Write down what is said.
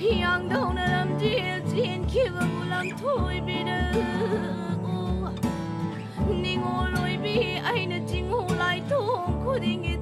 Yang đâu là làm chia chiến khi vừa làm thôi bị đỡ Ninh ngô lối bị ai là chính hồ lại thông cô đi nghe